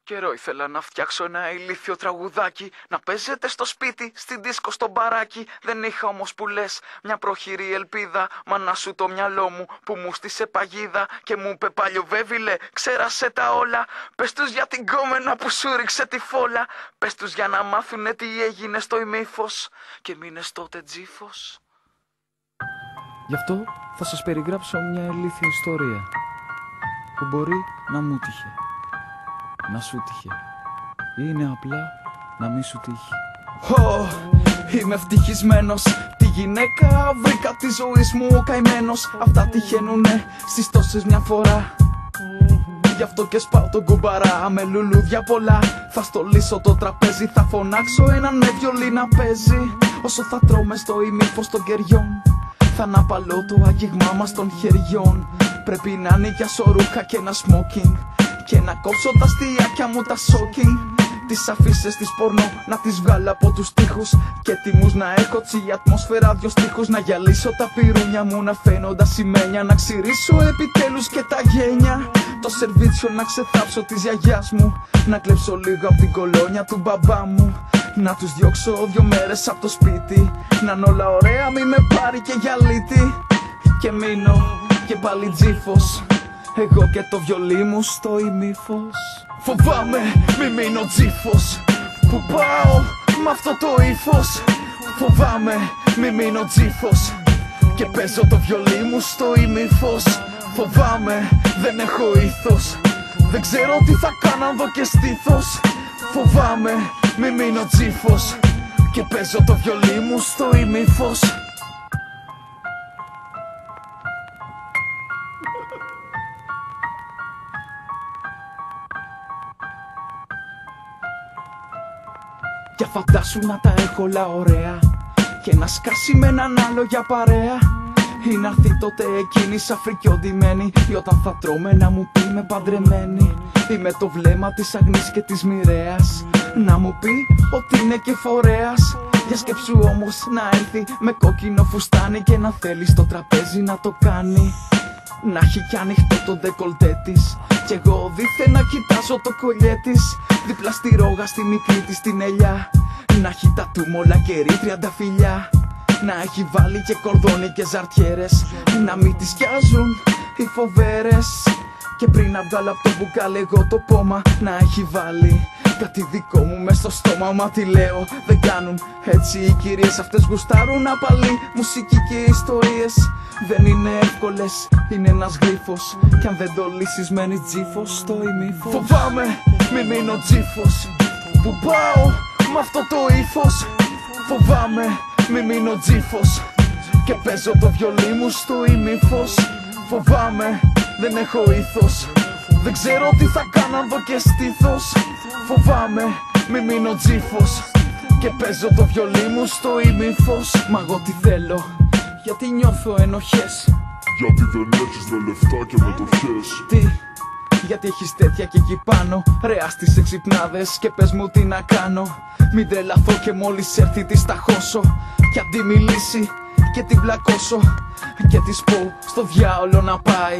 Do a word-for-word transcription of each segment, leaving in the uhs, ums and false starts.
Καιρό ήθελα να φτιάξω ένα ηλίθιο τραγουδάκι, να παίζεται στο σπίτι, στην δίσκο, στο μπαράκι. Δεν είχα όμως που λες μια προχειρή ελπίδα. Μα να σου το μυαλό μου που μου στήσε παγίδα και μου είπε παλιοβέβηλε, ξέρασε τα όλα. Πες τους για την κόμενα που σου ρίξε τη φόλα. Πες τους για να μάθουνε τι έγινε στο ημίφος και μείνες τότε τζίφος. Γι' αυτό θα σας περιγράψω μια ηλίθια ιστορία που μπορεί να μου τύχε, να σου τύχε ή είναι απλά να μη σου τύχει. Oh, είμαι ευτυχισμένος. Τη γυναίκα βρήκα τη ζωής μου ο καημένος. Αυτά τυχαίνουνε στις τόσες μια φορά. Γι' αυτό και σπάω τον κουμπαρά με λουλούδια πολλά. Θα στολίσω το τραπέζι, θα φωνάξω έναν με βιολί να παίζει. Όσο θα τρώμε στο ημίφος των κεριών, θα αναπαλώ το άγγιγμά μας των χεριών. Πρέπει να είναι για σωρούχα και ένα smoking και να κόψω τα αστιάκια μου τα shocking. Τις αφήσεις της πορνό να τις βγάλω από τους τοίχους και τιμούς να έχω τσι ατμόσφαιρα δυο στίχους. Να γυαλίσω τα πυρούνια μου να φαίνονται σημαίνια, να ξυρίσω επιτέλους και τα γένια. Το σερβίτσιο να ξεθάψω της γιαγιάς μου, να κλέψω λίγο από την κολόνια του μπαμπά μου. Να τους διώξω δυο μέρες από το σπίτι, να είναι όλα ωραία μη με πάρει και γιαλίτη. Και μείνω και πάλι τζίφος, εγώ και το βιολί μου στο ημίφος. Φοβάμαι μη μείνω τζίφος, που πάω μ' αυτό το ύφος. Φοβάμαι μη μείνω τζίφος και παίζω το βιολί μου στο ημίφος. Φοβάμαι δεν έχω ήθος, δεν ξέρω τι θα κάνω αν δω και στήθος. Φοβάμαι μη μείνω τζίφος και παίζω το βιολί μου στο ημίφος. Για φαντάσου να τα έχω όλα ωραία και να σκάσει με έναν άλλο για παρέα. Ή να έρθει τότε εκείνη σαν φρικιοντημένη, ή όταν θα τρώμε να μου πει με παντρεμένη, ή με το βλέμμα της αγνής και της μοιραίας να μου πει ότι είναι και φορέας. Για σκέψου όμως να έρθει με κόκκινο φουστάνι και να θέλει στο τραπέζι να το κάνει. Να έχει κι ανοιχτό το ντεκολτέ της κι εγώ δίθεν να κοιτάζω το κολλιέ της. Δίπλα στη ρόγα στη μικρή της την ελιά, να έχει τα τούμολα κερί τριάντα φιλιά. Να έχει βάλει και κορδόνι και ζαρτιέρες, να μην τις σκιάζουν οι φοβέρες. Και πριν να βγάλω απ' το μπουκάλι εγώ το πόμα, να έχει βάλει κάτι δικό μου μες στο στόμα. Μα τι λέω, δεν κάνουν έτσι οι κυρίες, αυτές γουστάρουν απαλή μουσική και ιστορίες. Δεν είναι εύκολες, είναι ένας γρίφος κι αν δεν το λύσεις μένεις τζίφος στο ημίφος. Φοβάμαι μη μείνω τζίφος, που πάω μ' αυτό το ύφος. Φοβάμαι μη μείνω τζίφος και παίζω το βιολί μου στο ημίφος. Φοβάμαι δεν έχω ήθος, δεν ξέρω τι θα κάνω αν δω και στήθος. Φοβάμαι μη μείνω τζίφος και παίζω το βιολί μου στο ημίφος. Μα εγώ τι θέλω, γιατί νιώθω ενοχές. Γιατί δεν έχεις δε λεφτά και μετοχές. Τι, γιατί έχεις τέτοια και εκεί πάνω. Ρε άστησε ξυπνάδες και πες μου τι να κάνω. Μην τρελαθώ και μόλις έρθει τη σταχώσω κι αντί μιλήσει και την πλακώσω και της πω στο διάολο να πάει.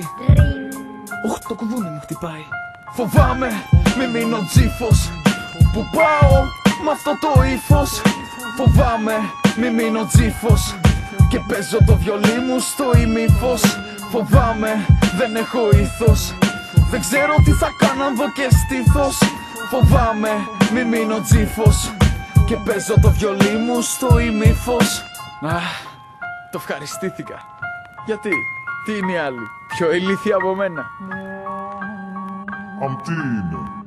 Οχ, το κουδούνι μου χτυπάει. Φοβάμαι μη μείνω τζίφος, που πάω μ' αυτό το ύφος. Φοβάμαι μη μείνω τζίφος και παίζω το βιολί μου στο ημίφος. Φοβάμαι δεν έχω ήθος, δεν ξέρω τι θα κάνω αν δω και στήθος. Φοβάμαι μη μείνω τζίφος και παίζω το βιολί μου στο ημίφος. Αχ, το ευχαριστήθηκα. Γιατί, τι είναι οι άλλοι, πιο ηλίθιοι από μένα. Αμ τι είναι.